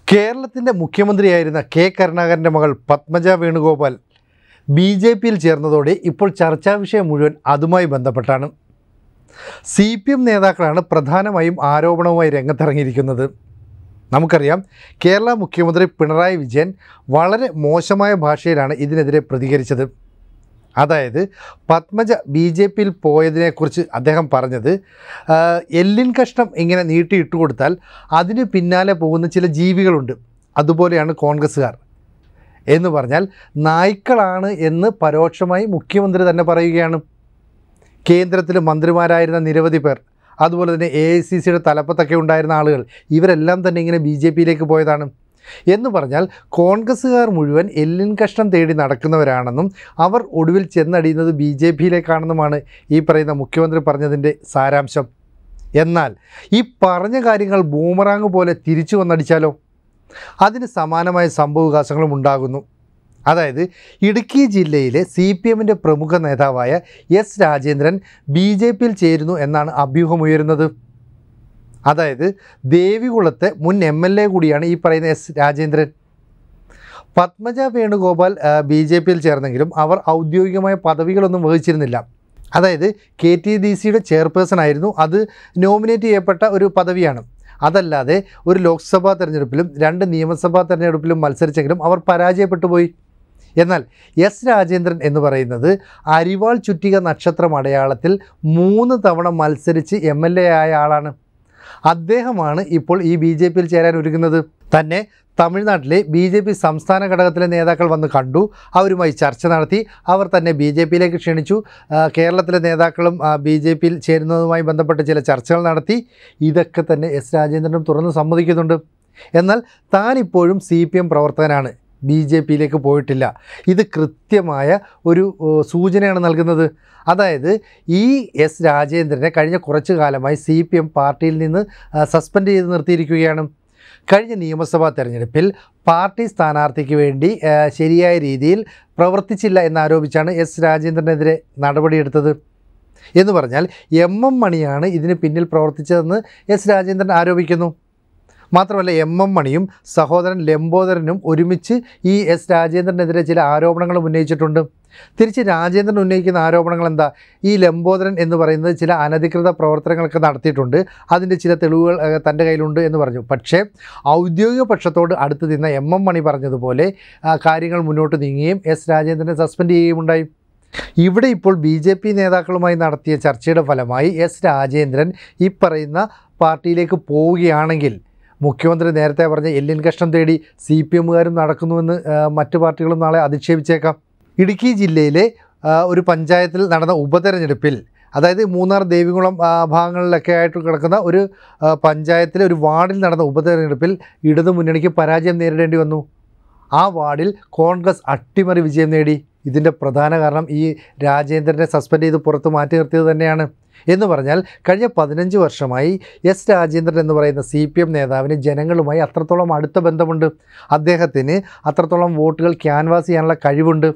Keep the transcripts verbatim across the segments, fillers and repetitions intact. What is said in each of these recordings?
കേരളത്തിൻ്റെ മുഖ്യമന്ത്രിയായിരുന്ന കെ കരുണാകരൻ്റെ മകൾ പത്മജ വേണുഗോപാൽ ബി ജെ പിയിൽ ചേർന്നതോടെ ഇപ്പോൾ ചർച്ചാ വിഷയം മുഴുവൻ അതുമായി ബന്ധപ്പെട്ടാണ്. സി പി എം നേതാക്കളാണ് പ്രധാനമായും ആരോപണവുമായി രംഗത്തിറങ്ങിയിരിക്കുന്നത്. നമുക്കറിയാം, കേരള മുഖ്യമന്ത്രി പിണറായി വിജയൻ വളരെ മോശമായ ഭാഷയിലാണ് ഇതിനെതിരെ പ്രതികരിച്ചത്. അതായത് പത്മജ ബി ജെ പിയിൽ പോയതിനെക്കുറിച്ച് അദ്ദേഹം പറഞ്ഞത്, എല്ലിൻ കഷ്ണം ഇങ്ങനെ നീട്ടിയിട്ട് കൊടുത്താൽ അതിന് പിന്നാലെ പോകുന്ന ചില ജീവികളുണ്ട്, അതുപോലെയാണ് കോൺഗ്രസ്സുകാർ എന്ന് പറഞ്ഞാൽ നായ്ക്കളാണ് എന്ന് പരോക്ഷമായി മുഖ്യമന്ത്രി തന്നെ പറയുകയാണ്. കേന്ദ്രത്തിൽ മന്ത്രിമാരായിരുന്ന നിരവധി പേർ, അതുപോലെ തന്നെ എ ഐ സി സിയുടെ തലപ്പത്തൊക്കെ ഉണ്ടായിരുന്ന ആളുകൾ, ഇവരെല്ലാം തന്നെ ഇങ്ങനെ ബി ജെ പിയിലേക്ക് പോയതാണ് എന്ന് പറഞ്ഞാൽ കോൺഗ്രസ്സുകാർ മുഴുവൻ എല്ലിൻ കഷ്ണം തേടി നടക്കുന്നവരാണെന്നും അവർ ഒടുവിൽ ചെന്നടിയുന്നത് ബി ജെ പിയിലേക്കാണെന്നുമാണ് ഈ പറയുന്ന മുഖ്യമന്ത്രി പറഞ്ഞതിൻ്റെ സാരാംശം. എന്നാൽ ഈ പറഞ്ഞ കാര്യങ്ങൾ ബൂമറാങ് പോലെ തിരിച്ചു വന്നടിച്ചാലോ? അതിന് സമാനമായ സംഭവവികാസങ്ങളും ഉണ്ടാകുന്നു. അതായത് ഇടുക്കി ജില്ലയിലെ സി പി എമ്മിൻ്റെ പ്രമുഖ നേതാവായ എസ് രാജേന്ദ്രൻ ബി ജെ പിയിൽ ചേരുന്നു എന്നാണ് അഭ്യൂഹമുയരുന്നത്. അതായത് ദേവികുളത്തെ മുൻ എം എൽ എ കൂടിയാണ് ഈ പറയുന്ന S Rajendran. Padmaja Venugopal B J പിയിൽ ചേർന്നെങ്കിലും അവർ ഔദ്യോഗികമായ പദവികളൊന്നും വഹിച്ചിരുന്നില്ല. അതായത് കെ ടി ഡി സിയുടെ ചെയർപേഴ്സൺ ആയിരുന്നു. അത് നോമിനേറ്റ് ചെയ്യപ്പെട്ട ഒരു പദവിയാണ്. അതല്ലാതെ ഒരു ലോക്സഭാ തെരഞ്ഞെടുപ്പിലും രണ്ട് നിയമസഭാ തെരഞ്ഞെടുപ്പിലും മത്സരിച്ചെങ്കിലും അവർ പരാജയപ്പെട്ടു പോയി. എന്നാൽ എസ് രാജേന്ദ്രൻ എന്ന് പറയുന്നത് അരിവാൾ ചുറ്റിക നക്ഷത്രം അടയാളത്തിൽ മൂന്ന് തവണ മത്സരിച്ച് എം എൽ എ ആയ ആളാണ്. അദ്ദേഹമാണ് ഇപ്പോൾ ഈ ബി ജെ പിയിൽ ചേരാൻ ഒരുങ്ങുന്നത്. തന്നെ തമിഴ്നാട്ടിലെ ബി ജെ പി സംസ്ഥാന ഘടകത്തിലെ നേതാക്കൾ വന്ന് കണ്ടു, അവരുമായി ചർച്ച നടത്തി, അവർ തന്നെ ബി ജെ പിയിലേക്ക് ക്ഷണിച്ചു. കേരളത്തിലെ നേതാക്കളും ബി ജെ പിയിൽ ചേരുന്നതുമായി ബന്ധപ്പെട്ട് ചില ചർച്ചകൾ നടത്തി. ഇതൊക്കെ തന്നെ എസ് രാജേന്ദ്രനും തുറന്ന് സമ്മതിക്കുന്നുണ്ട്. എന്നാൽ താൻ ഇപ്പോഴും സി പി എം പ്രവർത്തകനാണ്, ബി ജെ പിയിലേക്ക് പോയിട്ടില്ല. ഇത് കൃത്യമായ ഒരു സൂചനയാണ് നൽകുന്നത്. അതായത് ഈ എസ് രാജേന്ദ്രനെ കഴിഞ്ഞ കുറച്ചു കാലമായി സി പി എം പാർട്ടിയിൽ നിന്ന് സസ്പെൻഡ് ചെയ്ത് നിർത്തിയിരിക്കുകയാണ്. കഴിഞ്ഞ നിയമസഭാ തെരഞ്ഞെടുപ്പിൽ പാർട്ടി സ്ഥാനാർത്ഥിക്ക് വേണ്ടി ശരിയായ രീതിയിൽ പ്രവർത്തിച്ചില്ല എന്നാരോപിച്ചാണ് എസ് രാജേന്ദ്രനെതിരെ നടപടിയെടുത്തത്. എന്ന് പറഞ്ഞാൽ എം എം മണിയാണ് ഇതിന് പിന്നിൽ പ്രവർത്തിച്ചതെന്ന് എസ് രാജേന്ദ്രൻ ആരോപിക്കുന്നു. മാത്രമല്ല, എം എം മണിയും സഹോദരൻ ലംബോദരനും ഒരുമിച്ച് ഈ എസ് രാജേന്ദ്രനെതിരെ ചില ആരോപണങ്ങളും ഉന്നയിച്ചിട്ടുണ്ട്. തിരിച്ച് രാജേന്ദ്രൻ ഉന്നയിക്കുന്ന ആരോപണങ്ങൾ എന്താ? ഈ ലംബോദരൻ എന്ന് പറയുന്നത് ചില അനധികൃത പ്രവർത്തനങ്ങളൊക്കെ നടത്തിയിട്ടുണ്ട്, അതിൻ്റെ ചില തെളിവുകൾ തൻ്റെ കയ്യിലുണ്ട് എന്ന് പറഞ്ഞു. പക്ഷേ ഔദ്യോഗിക പക്ഷത്തോട് അടുത്ത് നിന്ന എം എം മണി പറഞ്ഞതുപോലെ കാര്യങ്ങൾ മുന്നോട്ട് നീങ്ങുകയും എസ് രാജേന്ദ്രനെ സസ്പെൻഡ് ചെയ്യുകയും ഉണ്ടായി. ഇവിടെ ഇപ്പോൾ ബി ജെ പി നേതാക്കളുമായി നടത്തിയ ചർച്ചയുടെ ഫലമായി എസ് രാജേന്ദ്രൻ ഈ പറയുന്ന പാർട്ടിയിലേക്ക് പോവുകയാണെങ്കിൽ മുഖ്യമന്ത്രി നേരത്തെ പറഞ്ഞ എല്ലിൻ കഷ്ണം തേടി സി പി എമ്മുകാരും നടക്കുന്നുവെന്ന് മറ്റു പാർട്ടികളും നാളെ അധിക്ഷേപിച്ചേക്കാം. ഇടുക്കി ജില്ലയിലെ ഒരു പഞ്ചായത്തിൽ നടന്ന ഉപതെരഞ്ഞെടുപ്പിൽ, അതായത് മൂന്നാർ ദേവികുളം ഭാഗങ്ങളിലൊക്കെ ആയിട്ട് കിടക്കുന്ന ഒരു പഞ്ചായത്തിലെ ഒരു വാർഡിൽ നടന്ന ഉപതെരഞ്ഞെടുപ്പിൽ ഇടതു മുന്നണിക്ക് പരാജയം നേരിടേണ്ടി വന്നു. ആ വാർഡിൽ കോൺഗ്രസ് അട്ടിമറി വിജയം നേടി. ഇതിൻ്റെ പ്രധാന കാരണം ഈ രാജേന്ദ്രനെ സസ്പെൻഡ് ചെയ്ത് പുറത്ത് മാറ്റി നിർത്തിയത് തന്നെയാണ്. എന്ന് പറഞ്ഞാൽ കഴിഞ്ഞ പതിനഞ്ച് വർഷമായി എസ് രാജേന്ദ്രൻ എന്ന് പറയുന്ന സി പി എം നേതാവിന് ജനങ്ങളുമായി അത്രത്തോളം അടുത്ത ബന്ധമുണ്ട്. അദ്ദേഹത്തിന് അത്രത്തോളം വോട്ടുകൾ ക്യാൻവാസ് ചെയ്യാനുള്ള കഴിവുണ്ട്.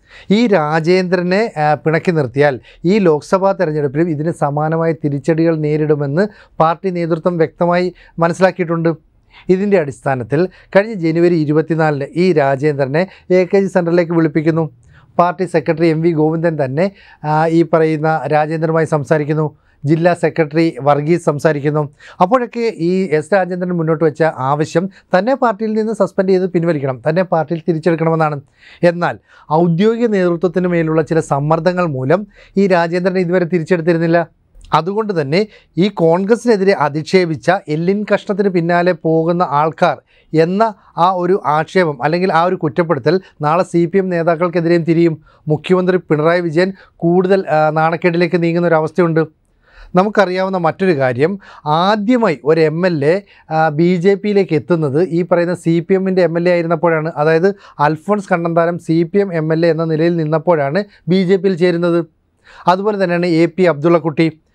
ഈ രാജേന്ദ്രനെ പിണക്കി നിർത്തിയാൽ ഈ ലോക്സഭാ തെരഞ്ഞെടുപ്പിലും ഇതിന് സമാനമായ തിരിച്ചടികൾ നേരിടുമെന്ന് പാർട്ടി നേതൃത്വം വ്യക്തമായി മനസ്സിലാക്കിയിട്ടുണ്ട്. ഇതിൻ്റെ അടിസ്ഥാനത്തിൽ കഴിഞ്ഞ ജനുവരി ഇരുപത്തിനാലിന് ഈ രാജേന്ദ്രനെ എ കെ ജി സെൻറ്ററിലേക്ക് വിളിപ്പിക്കുന്നു. Party secretary M V Govindan തന്നെ ഈ പറയുന്ന രാജേന്ദ്രനുമായി സംസാരിക്കുന്നു. ജില്ലാ സെക്രട്ടറി വർഗീസ് സംസാരിക്കുന്നു. അപ്പോഴൊക്കെ ഈ എസ് രാജേന്ദ്രൻ മുന്നോട്ട് വെച്ച ആവശ്യം തന്നെ പാർട്ടിയിൽ നിന്ന് സസ്പെൻഡ് ചെയ്ത് പിൻവലിക്കണം, തന്നെ പാർട്ടിയിൽ തിരിച്ചെടുക്കണമെന്നാണ്. എന്നാൽ ഔദ്യോഗിക നേതൃത്വത്തിന് മേലുള്ള ചില സമ്മർദ്ദങ്ങൾ മൂലം ഈ രാജേന്ദ്രൻ ഇതുവരെ തിരിച്ചെടുത്തിരുന്നില്ല. അതുകൊണ്ട് തന്നെ ഈ കോൺഗ്രസിനെതിരെ അധിക്ഷേപിച്ച എല്ലിൻ കഷ്ണത്തിന് പിന്നാലെ പോകുന്ന ആൾക്കാർ എന്ന ആ ഒരു ആക്ഷേപം അല്ലെങ്കിൽ ആ ഒരു കുറ്റപ്പെടുത്തൽ നാളെ സി പി എം നേതാക്കൾക്കെതിരെയും തിരിയും. മുഖ്യമന്ത്രി പിണറായി വിജയൻ കൂടുതൽ നാണക്കേടിലേക്ക് നീങ്ങുന്ന ഒരവസ്ഥയുണ്ട്. നമുക്കറിയാവുന്ന മറ്റൊരു കാര്യം, ആദ്യമായി ഒരു M L A B J പിയിലേക്ക് എത്തുന്നത് ഈ പറയുന്ന സി പി എമ്മിൻ്റെ എം എൽ എ ആയിരുന്നപ്പോഴാണ്. അതായത് Alphons Kannanthanam C P M M L A എന്ന നിലയിൽ നിന്നപ്പോഴാണ് ബി ജെ പിയിൽ ചേരുന്നത്. അതുപോലെ തന്നെയാണ് എ പി അബ്ദുള്ളക്കുട്ടി.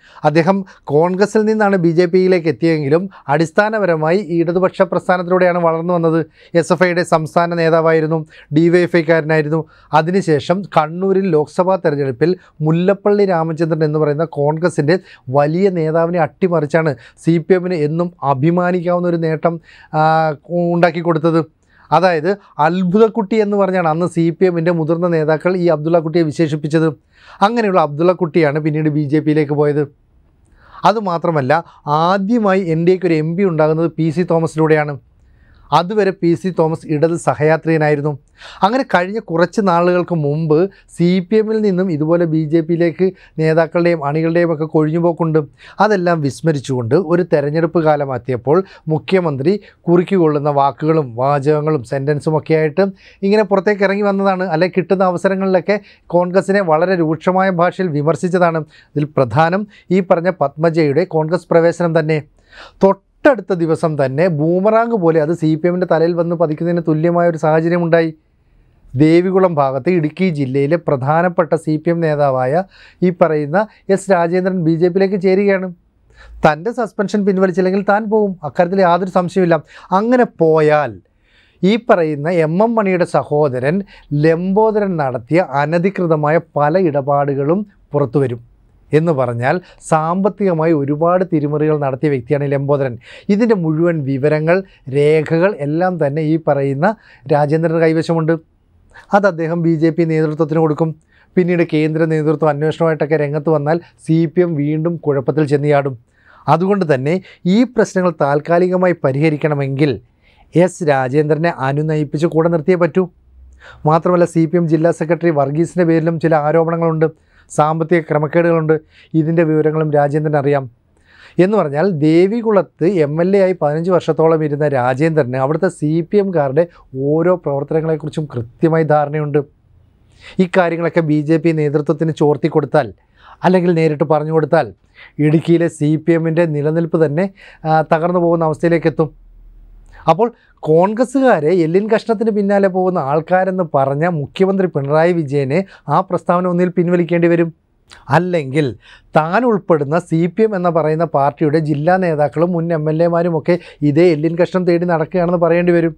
അദ്ദേഹം കോൺഗ്രസിൽ നിന്നാണ് ബി ജെ പിയിലേക്ക് എത്തിയെങ്കിലും അടിസ്ഥാനപരമായി ഇടതുപക്ഷ പ്രസ്ഥാനത്തിലൂടെയാണ് വളർന്നു വന്നത്. എസ് എഫ് ഐയുടെ സംസ്ഥാന നേതാവായിരുന്നു, ഡി വൈ എഫ് ഐക്കാരനായിരുന്നു. അതിനുശേഷം കണ്ണൂരിൽ ലോക്സഭാ തെരഞ്ഞെടുപ്പിൽ മുല്ലപ്പള്ളി രാമചന്ദ്രൻ എന്ന് പറയുന്ന കോൺഗ്രസിൻ്റെ വലിയ നേതാവിനെ അട്ടിമറിച്ചാണ് സി പി എമ്മിന് എന്നും അഭിമാനിക്കാവുന്ന ഒരു നേട്ടം ഉണ്ടാക്കി കൊടുത്തത്. അതായത് അത്ഭുതക്കുട്ടി എന്ന് പറഞ്ഞാണ് അന്ന് സി പി എമ്മിൻ്റെ മുതിർന്ന നേതാക്കൾ ഈ അബ്ദുള്ളക്കുട്ടിയെ വിശേഷിപ്പിച്ചത്. അങ്ങനെയുള്ള അബ്ദുള്ളക്കുട്ടിയാണ് പിന്നീട് ബി ജെ പിയിലേക്ക് പോയത്. അതുമാത്രമല്ല, ആദ്യമായി എൻ ഡി എക്ക് ഒരു എം പി ഉണ്ടാകുന്നത് പി സി തോമസിലൂടെയാണ്. അതുവരെ പി സി തോമസ് ഇടത് സഹയാത്രികനായിരുന്നു. അങ്ങനെ കഴിഞ്ഞ കുറച്ച് നാളുകൾക്ക് മുമ്പ് സി പി എമ്മിൽ നിന്നും ഇതുപോലെ ബി ജെ പിയിലേക്ക് നേതാക്കളുടെയും അണികളുടെയും ഒക്കെ കൊഴിഞ്ഞുപോക്കുണ്ട്. അതെല്ലാം വിസ്മരിച്ചുകൊണ്ട് ഒരു തെരഞ്ഞെടുപ്പ് കാലം എത്തിയപ്പോൾ മുഖ്യമന്ത്രി കുറിക്കുകൊള്ളുന്ന വാക്കുകളും വാചകങ്ങളും സെൻറ്റൻസും ഒക്കെ ആയിട്ട് ഇങ്ങനെ പുറത്തേക്ക് ഇറങ്ങി വന്നതാണ്. അല്ലെ, കിട്ടുന്ന അവസരങ്ങളിലൊക്കെ കോൺഗ്രസിനെ വളരെ രൂക്ഷമായ ഭാഷയിൽ വിമർശിച്ചതാണ്. ഇതിൽ പ്രധാനം ഈ പറഞ്ഞ പത്മജയുടെ കോൺഗ്രസ് പ്രവേശനം തന്നെ. തൊട്ടടുത്ത ദിവസം തന്നെ ബൂമറാങ് പോലെ അത് സി പി എമ്മിൻ്റെ തലയിൽ വന്ന് പതിക്കുന്നതിന് തുല്യമായ ഒരു സാഹചര്യമുണ്ടായി. ദേവികുളം ഭാഗത്ത് ഇടുക്കി ജില്ലയിലെ പ്രധാനപ്പെട്ട സി പി എം നേതാവായ ഈ പറയുന്ന എസ് രാജേന്ദ്രൻ ബി ജെ പിയിലേക്ക് ചേരുകയാണ്. തൻ്റെ സസ്പെൻഷൻ പിൻവലിച്ചില്ലെങ്കിൽ താൻ പോവും, അക്കാര്യത്തിൽ യാതൊരു സംശയമില്ല. അങ്ങനെ പോയാൽ ഈ പറയുന്ന എം എം മണിയുടെ സഹോദരൻ ലംബോദരൻ നടത്തിയ അനധികൃതമായ പല ഇടപാടുകളും പുറത്തു വരും. എന്ന് പറഞ്ഞാൽ സാമ്പത്തികമായി ഒരുപാട് തിരിമറികൾ നടത്തിയ വ്യക്തിയാണ് ലംബോദരൻ. ഇതിൻ്റെ മുഴുവൻ വിവരങ്ങൾ, രേഖകൾ എല്ലാം തന്നെ ഈ പറയുന്ന രാജേന്ദ്രൻ്റെ കൈവശമുണ്ട്. അത് അദ്ദേഹം ബി ജെ പി നേതൃത്വത്തിന് കൊടുക്കും. പിന്നീട് കേന്ദ്ര നേതൃത്വം അന്വേഷണമായിട്ടൊക്കെ രംഗത്ത് വന്നാൽ സി പി എം വീണ്ടും കുഴപ്പത്തിൽ ചെന്നിയാടും. അതുകൊണ്ട് തന്നെ ഈ പ്രശ്നങ്ങൾ താൽക്കാലികമായി പരിഹരിക്കണമെങ്കിൽ എസ് രാജേന്ദ്രനെ അനുനയിപ്പിച്ച് കൂടെ നിർത്തിയേ പറ്റൂ. മാത്രമല്ല, സി പി എം ജില്ലാ സെക്രട്ടറി വർഗീസിൻ്റെ പേരിലും ചില ആരോപണങ്ങളുണ്ട്, സാമ്പത്തിക ക്രമക്കേടുകളുണ്ട്. ഇതിൻ്റെ വിവരങ്ങളും രാജേന്ദ്രൻ അറിയാം. എന്ന് പറഞ്ഞാൽ ദേവികുളത്ത് എം എൽ എ ആയി പതിനഞ്ച് വർഷത്തോളം ഇരുന്ന രാജേന്ദ്രന് അവിടുത്തെ സി പി എംകാരുടെ ഓരോ പ്രവർത്തനങ്ങളെക്കുറിച്ചും കൃത്യമായി ധാരണയുണ്ട്. ഇക്കാര്യങ്ങളൊക്കെ ബി ജെ പി നേതൃത്വത്തിന് ചോർത്തി കൊടുത്താൽ, അല്ലെങ്കിൽ നേരിട്ട് പറഞ്ഞു കൊടുത്താൽ ഇടുക്കിയിലെ സി പി എമ്മിൻ്റെ നിലനിൽപ്പ് തന്നെ തകർന്നു പോകുന്ന അവസ്ഥയിലേക്ക് എത്തും. അപ്പോൾ കോൺഗ്രസ്സുകാരെ എല്ലിൻ കഷ്ണത്തിന് പിന്നാലെ പോകുന്ന ആൾക്കാരെന്ന് പറഞ്ഞ മുഖ്യമന്ത്രി പിണറായി വിജയനെ ആ പ്രസ്താവന ഒന്നിൽ പിൻവലിക്കേണ്ടി വരും. അല്ലെങ്കിൽ താൻ ഉൾപ്പെടുന്ന സി പി എം എന്ന് പറയുന്ന പാർട്ടിയുടെ ജില്ലാ നേതാക്കളും മുൻ എം എൽ എമാരുമൊക്കെ ഇതേ എല്ലിൻ കഷ്ണം തേടി നടക്കുകയാണെന്ന് പറയേണ്ടി വരും.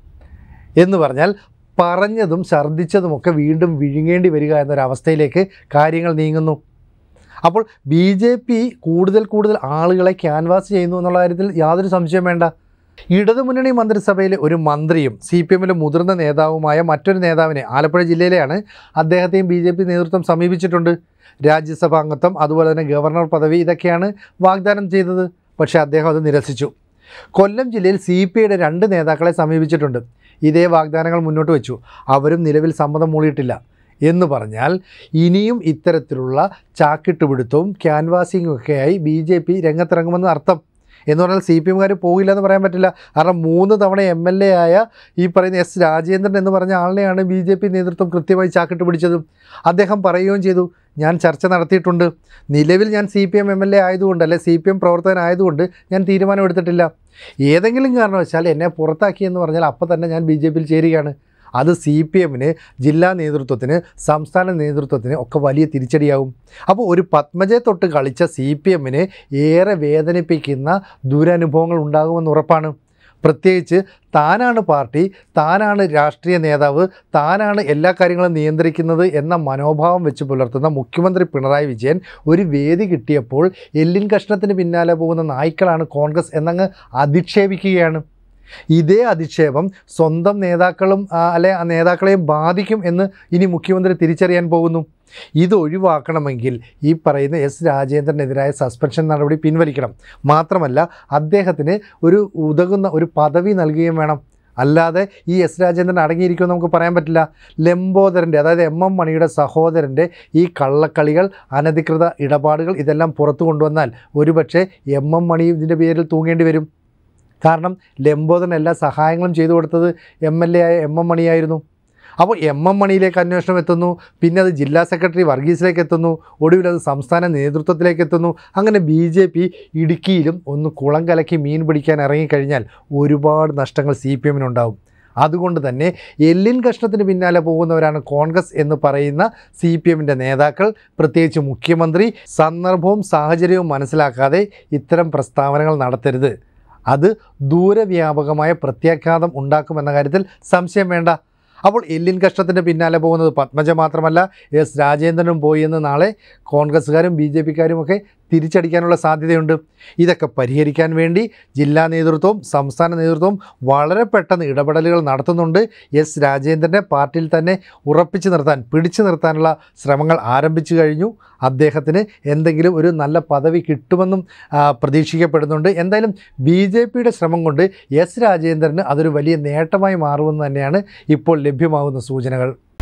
എന്ന് പറഞ്ഞാൽ പറഞ്ഞതും ഛർദ്ദിച്ചതുമൊക്കെ വീണ്ടും വിഴുങ്ങേണ്ടി വരിക എന്നൊരവസ്ഥയിലേക്ക് കാര്യങ്ങൾ നീങ്ങുന്നു. അപ്പോൾ ബി ജെ പി കൂടുതൽ കൂടുതൽ ആളുകളെ ക്യാൻവാസ് ചെയ്യുന്നു എന്നുള്ള കാര്യത്തിൽ യാതൊരു സംശയം വേണ്ട. ഇടതുമുന്നണി മന്ത്രിസഭയിലെ ഒരു മന്ത്രിയും സി പി എമ്മിലെ മുതിർന്ന നേതാവുമായ മറ്റൊരു നേതാവിനെ, ആലപ്പുഴ ജില്ലയിലെയാണ്, അദ്ദേഹത്തെയും ബി ജെ പി നേതൃത്വം സമീപിച്ചിട്ടുണ്ട്. രാജ്യസഭാ അംഗത്വം, അതുപോലെ തന്നെ ഗവർണർ പദവി, ഇതൊക്കെയാണ് വാഗ്ദാനം ചെയ്തത്. പക്ഷേ അദ്ദേഹം അത് നിരസിച്ചു. കൊല്ലം ജില്ലയിൽ സി പി ഐയുടെ രണ്ട് നേതാക്കളെ സമീപിച്ചിട്ടുണ്ട്. ഇതേ വാഗ്ദാനങ്ങൾ മുന്നോട്ട് വെച്ചു. അവരും നിലവിൽ സമ്മതം മൂളിയിട്ടില്ല. എന്ന് പറഞ്ഞാൽ ഇനിയും ഇത്തരത്തിലുള്ള ചാക്കിട്ടുപിടുത്തവും ക്യാൻവാസിങ്ങും ഒക്കെയായി ബി ജെ പി രംഗത്തിറങ്ങുമെന്ന് അർത്ഥം. എന്ന് പറഞ്ഞാൽ സി പി എമ്മുകാർ പോകില്ല എന്ന് പറയാൻ പറ്റില്ല. കാരണം മൂന്ന് തവണ എം എൽ എ ആയ ഈ പറയുന്ന എസ് രാജേന്ദ്രൻ എന്ന് പറഞ്ഞ ആളിനെയാണ് ബി ജെ പി നേതൃത്വം കൃത്യമായി ചാക്കിട്ട് പിടിച്ചതും. അദ്ദേഹം പറയുകയും ചെയ്തു, ഞാൻ ചർച്ച നടത്തിയിട്ടുണ്ട്, നിലവിൽ ഞാൻ C P M M L A ആയതുകൊണ്ട്, അല്ലെ സി പി എം പ്രവർത്തകനായതുകൊണ്ട് ഞാൻ തീരുമാനമെടുത്തിട്ടില്ല. ഏതെങ്കിലും കാരണവശാൽ എന്നെ പുറത്താക്കിയെന്ന് പറഞ്ഞാൽ അപ്പം തന്നെ ഞാൻ ബി ജെ പിയിൽ ചേരുകയാണ്. അത് സി പി എമ്മിന്, ജില്ലാ നേതൃത്വത്തിന്, സംസ്ഥാന നേതൃത്വത്തിന് ഒക്കെ വലിയ തിരിച്ചടിയാവും. അപ്പോൾ ഒരു പത്മജയെ തൊട്ട് കളിച്ച സി പി എമ്മിന് ഏറെ വേദനിപ്പിക്കുന്ന ദുരനുഭവങ്ങൾ ഉണ്ടാകുമെന്ന് ഉറപ്പാണ്. പ്രത്യേകിച്ച് താനാണ് പാർട്ടി, താനാണ് രാഷ്ട്രീയ നേതാവ്, താനാണ് എല്ലാ കാര്യങ്ങളും നിയന്ത്രിക്കുന്നത് എന്ന മനോഭാവം വെച്ച് പുലർത്തുന്ന മുഖ്യമന്ത്രി പിണറായി വിജയൻ ഒരു വേദി കിട്ടിയപ്പോൾ എല്ലിൻ കഷ്ണത്തിന് പിന്നാലെ പോകുന്ന നായ്ക്കളാണ് കോൺഗ്രസ് എന്നങ്ങ് അധിക്ഷേപിക്കുകയാണ്. ഇതേ അധിക്ഷേപം സ്വന്തം നേതാക്കളും അല്ലെ ആ നേതാക്കളെയും ബാധിക്കും എന്ന് ഇനി മുഖ്യമന്ത്രി തിരിച്ചറിയാൻ പോകുന്നു. ഇത് ഒഴിവാക്കണമെങ്കിൽ ഈ പറയുന്ന എസ് രാജേന്ദ്രനെതിരായ സസ്പെൻഷൻ നടപടി പിൻവലിക്കണം. മാത്രമല്ല അദ്ദേഹത്തിന് ഒരു ഉതകുന്ന ഒരു പദവി നൽകുകയും വേണം. അല്ലാതെ ഈ എസ് രാജേന്ദ്രൻ അടങ്ങിയിരിക്കുമെന്ന് നമുക്ക് പറയാൻ പറ്റില്ല. ലംബോദരൻ്റെ, അതായത് എം എം മണിയുടെ സഹോദരൻ്റെ ഈ കള്ളക്കളികൾ, അനധികൃത ഇടപാടുകൾ ഇതെല്ലാം പുറത്തു കൊണ്ടുവന്നാൽ ഒരുപക്ഷെ എം എം മണി ഇതിൻ്റെ പേരിൽ തൂങ്ങേണ്ടി വരും. കാരണം ലംബോദരൻ എല്ലാ സഹായങ്ങളും ചെയ്തു കൊടുത്തത് എം എൽ എ ആയ എം എം മണിയായിരുന്നു. അപ്പോൾ എം എം മണിയിലേക്ക് അന്വേഷണം എത്തുന്നു, പിന്നെ അത് ജില്ലാ സെക്രട്ടറി വർഗീസിലേക്ക് എത്തുന്നു, ഒടുവിൽ അത് സംസ്ഥാന നേതൃത്വത്തിലേക്ക് എത്തുന്നു. അങ്ങനെ ബി ജെ പി ഇടുക്കിയിലും ഒന്ന് കുളം കലക്കി മീൻ പിടിക്കാൻ ഇറങ്ങിക്കഴിഞ്ഞാൽ ഒരുപാട് നഷ്ടങ്ങൾ സി പി എമ്മിനുണ്ടാവും. അതുകൊണ്ട് തന്നെ എല്ലിൻ കഷ്ണത്തിന് പിന്നാലെ പോകുന്നവരാണ് കോൺഗ്രസ് എന്ന് പറയുന്ന സി പി എമ്മിൻ്റെ നേതാക്കൾ, പ്രത്യേകിച്ച് മുഖ്യമന്ത്രി. സന്ദർഭവും സാഹചര്യവും മനസ്സിലാക്കാതെ ഇത്തരം പ്രസ്താവനകൾ നടത്തരുത്. അത് ദൂരവ്യാപകമായ പ്രത്യാഘാതം ഉണ്ടാക്കുമെന്ന കാര്യത്തിൽ സംശയം വേണ്ട. അപ്പോൾ എല്ലിൻ കഷ്ണത്തിൻ്റെ പിന്നാലെ പോകുന്നത് പത്മജ മാത്രമല്ല, എസ് രാജേന്ദ്രനും പോയി എന്ന് നാളെ കോൺഗ്രസ്സുകാരും ബി ജെ പിക്കാരുമൊക്കെ തിരിച്ചടിക്കാനുള്ള സാധ്യതയുണ്ട്. ഇതൊക്കെ പരിഹരിക്കാൻ വേണ്ടി ജില്ലാ നേതൃത്വവും സംസ്ഥാന നേതൃത്വവും വളരെ പെട്ടെന്ന് ഇടപെടലുകൾ നടത്തുന്നുണ്ട്. എസ് രാജേന്ദ്രനെ പാർട്ടിയിൽ തന്നെ ഉറപ്പിച്ചു നിർത്താൻ, പിടിച്ചു നിർത്താനുള്ള ശ്രമങ്ങൾ ആരംഭിച്ചു കഴിഞ്ഞു. അദ്ദേഹത്തിന് എന്തെങ്കിലും ഒരു നല്ല പദവി കിട്ടുമെന്നും പ്രതീക്ഷിക്കപ്പെടുന്നുണ്ട്. എന്തായാലും ബി ജെ പിയുടെ ശ്രമം കൊണ്ട് എസ് രാജേന്ദ്രന് അതൊരു വലിയ നേട്ടമായി മാറുമെന്ന് തന്നെയാണ് ഇപ്പോൾ ലഭ്യമാകുന്ന സൂചനകൾ.